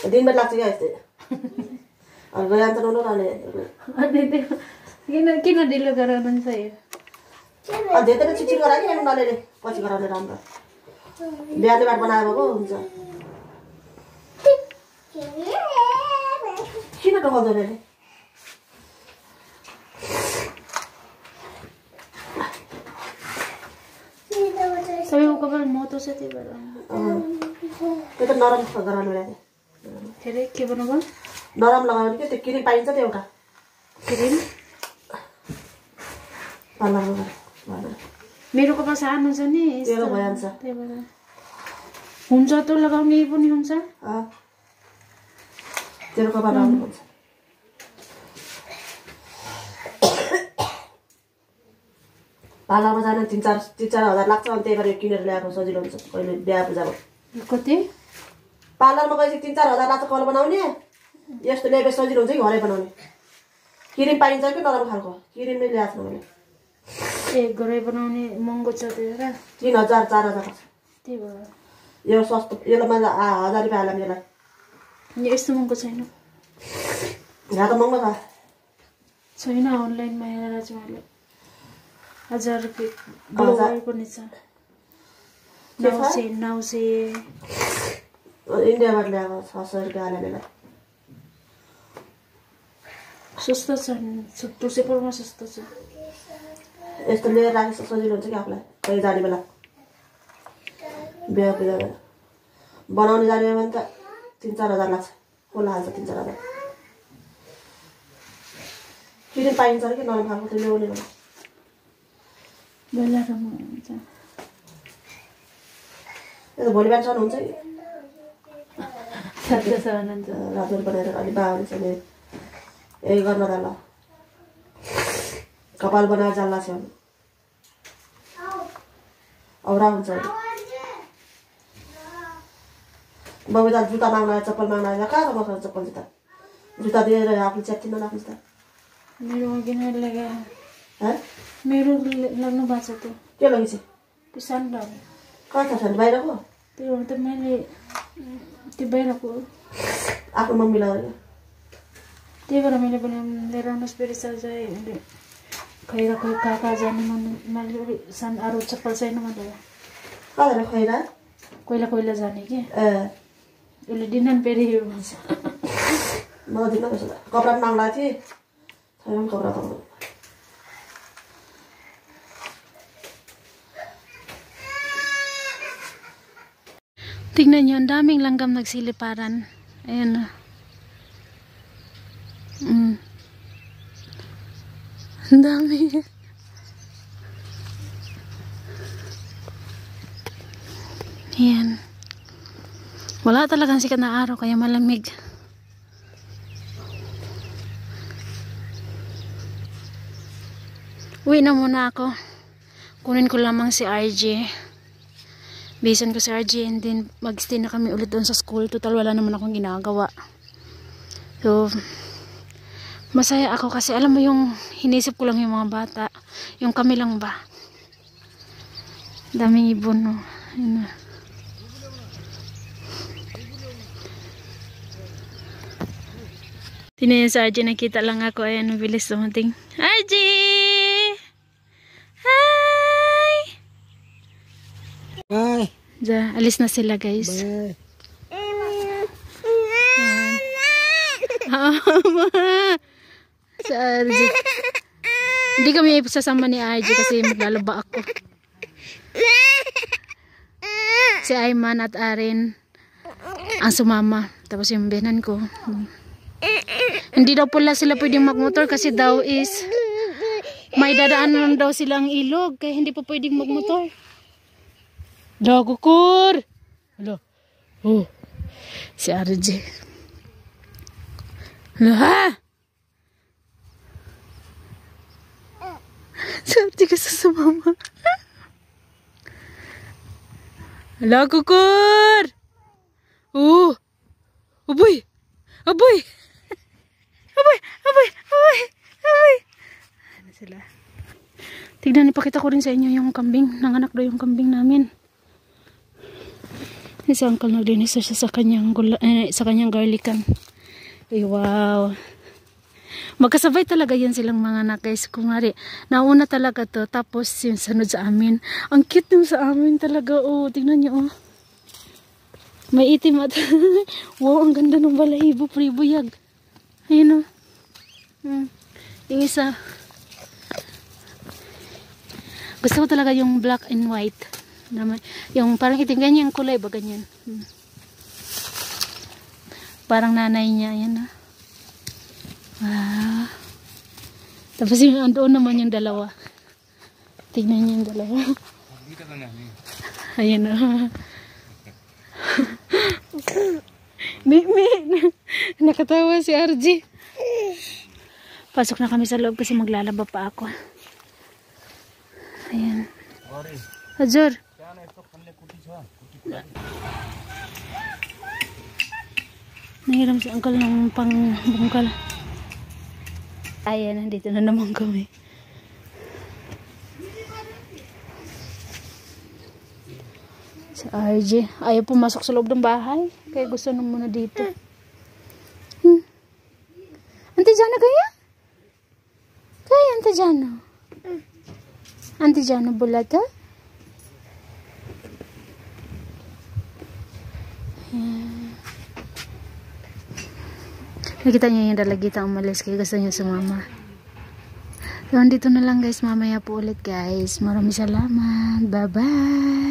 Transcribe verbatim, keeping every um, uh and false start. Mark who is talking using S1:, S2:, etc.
S1: दिनभर लाग्छ क्या यस्तै गया त नहुनु रहने
S2: अनि त्यो किन किन ढिलो गराउनुहुन्छ यो
S1: धेरै चिचिर गरायो कि नलेले पछि गराउने राम्रो बिहानै बाट बनाएर भएको हुन्छ किन टोकाउँदैन अहिले
S2: सबैको कपाल मोटो छ त्यही भएर
S1: त्यो त नरम गराउनु लाग्यो
S2: धेरै के भन्नुभयो
S1: नरम लगायो कि त्यो क्रिम पाइन्छ त्यो एउटा
S2: क्रिम मेरो कपाल सानो छ नि
S1: त्यो भइहाल्छ
S2: त्यही भएर हुन्छ त्यो लगाउने पनि हुन्छ
S1: तेरो कपाल राम्रो हुन्छ पार्लरमा जान तिन चार तिन चार हजार लाग्छ अनि त्यही भएर किनेर ल्याएको सजिलो हुन्छ कहिले बिहा पूजाको
S2: कति
S1: पार्लरमा गएपछि तिन चार हजार लाग्छ कल बनाउने यस्तो ल्याएपछि सजिलो हुन्छ कि घरै बनाउने क्रिम पाइन्छ कि नरम खालको क्रिम नै ल्याएको छु मैले
S2: ए घरै बनाउने महँगो छ त्यही भएर
S1: तिन हजार चार हजार लाग्छ
S2: त्यही भएर
S1: यो सस्तो यसलाई मैले हजार रुपियाँ हाल्ला यसलाई
S2: यस्तो महँगो छैन
S1: यहाँ त महँगो छ
S2: छैन अनलाइनमा हेरेर चाहिँ मैले हजार रुपियाँ पनि छ नौ सय नौ सय
S1: इन्डियाबाट ल्याएको छ सय रुपियाँ हाल्ला यसलाई
S2: सस्तो छ टु सेपरमा सस्तो छ
S1: यस्तो लिएर राखेको सजिलो हुन्छ कि आफूलाई कहीँ जाने बेला बिहा पूजा बेला बनाउने जाने भने त तिन चार हजार लाग्छ कसलाई हाल्छ तिन चार हजार किन पाइन्छ कि नरम खालको त्यो ल्याउने बेला
S2: बेला राम्रो हुन्छ
S1: यो त भोलि बिहानसम्म हुन्छ कि रातो बनाएर अलिक बा हुन्छ नि यही गर्न त ल कपाल बनाएर जाल्ला छ औरा हुन्छ बबी त जुत्ता माग्न आयो चप्पल माग्न आयो कहाँ बस्छ चप्पल जुत्ता जुत्ता दिएर आफूले च्यात्थिन राख्नु त
S2: मेरो किन लगा
S1: है
S2: मेरो लाग्नु भएको छ त्यो
S1: के लगेपछि
S2: त्यो सानो
S1: कहाँ छ सानो बाहिरको
S2: त्यो त मैले त्यो बाहिरको
S1: आफ्नो मम्मीलाई
S2: त्यही भएर मैले पनि लिएर आउनुहोस् फेरि सजाएँ अहिले खैरा खै कहाँ कहाँ जाने मन मैले सानो अरू चप्पल छैन मैले
S1: कहाँ खैरा
S2: कोइला कोइला जाने कि
S1: ए
S2: उसले दिनन फेरि भन्छ
S1: म दिन कसो कपडा पनि माग्ला थिएँ छैन कपडा त
S2: tingnan nyo, ang daming langgam nagsiliparan. Ayan. Mm. Ang dami. Ayan. Wala talagang sikat na araw, kaya malamig. Uwi na muna ako. Kunin ko lamang si R J. Bisan ko si R J and then mag-stay na kami ulit doon sa school. Total wala naman akong ginagawa. So, masaya ako kasi alam mo yung hinisip ko lang yung mga bata. Yung kami lang ba. Daming ibon, no. Ayun na. Tinayin sa R J, nakita lang ako. Ayan, bilis dumating. R J! Hi!
S3: Bye!
S2: Ja, alis na sila guys.
S3: Bye!
S2: Sa R J. Hindi kami sasama ni R J kasi maglalaba ako. Si Ayman at Aren ang sumama. Tapos yung biyanan ko. Hindi daw pala sila pwedeng magmotor kasi daw is may dadaanan daw silang ilog kaya hindi pa pwedeng magmotor. Dagukur! Hello. Oh. Si R J. Hello ha? Si R J kasi sumama. Hello, kukur! Oh! Aboy! Aboy! Aboy! Aboy! Aboy! Aboy! Ano sila? Tignan, ipakita ko rin sa inyo yung kambing. Nanganak daw yung kambing namin. Si Uncle naglinis siya sa kanyang gula, eh, sa kanyang garlican. Ay, wow. Magkasabay talaga yan silang mga anak guys. Kumari, nauna talaga to. Tapos yung sunod sa amin. Ang cute nung sa amin talaga. Oh, tingnan niyo oh. May itim at wow, ang ganda ng balahibo, pribuyag. Ayun oh. Hmm. Yung isa. Gusto ko talaga yung black and white. Yung parang itim ganyan kulay ba ganyan. Hmm. Parang nanay niya. Ayan oh. Wow. Tapos yung andoon naman yung dalawa. Tignan niyo yung dalawa. Ayan o. Mimi. Nakatawa si R G. Pasok na kami sa loob kasi maglalaba pa ako. Ayan. Hazur. Nahiram si Uncle ng pangbungkal. Ayan, nandito na naman kami. Si R J. Ayaw pumasok sa loob ng bahay. Kaya gusto na muna dito. Hmm. Auntie Jana kaya? Kaya Auntie Jana? Auntie Jana bulat ha? Ayan. Nakita niya yung dalagita umalis kaya gusto niya sumama. So, dito na lang guys. Mamaya po ulit guys. Maraming salamat. Bye bye.